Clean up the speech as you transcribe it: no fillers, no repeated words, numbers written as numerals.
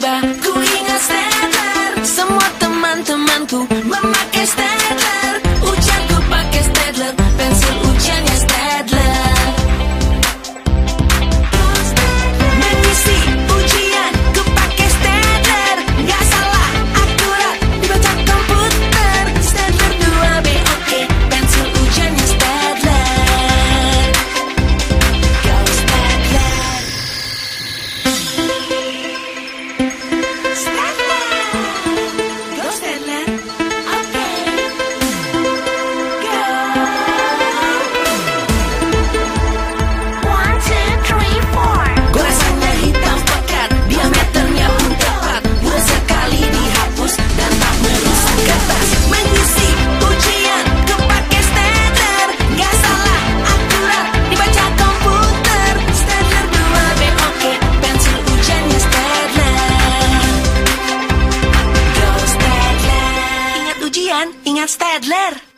tiba-tiba ku ingat Stadler. Semua teman-temanku memakai Stadler. Ujianku pakai Stadler, pensil ujiannya Stadler. Mengisi ujian ku pakai Stadler. Gak salah, akurat, dibaca komputer. Stadler 2B oke, pensil ujiannya Stadler. Go Stadler. Stadler. Go Stadler. Oke. Go. 1, 2, 3, 4. Goresannya hitam pekat, diameternya pun tepat. Mudah sekali dihapus dan tak merusak kertas. Mengisi ujian ku pakai Stadler. Gak salah, akurat, dibaca komputer. Stadler 2B oke, pensil ujiannya Stadler. Go Stadler. Ingat ujian, ingat Stadler.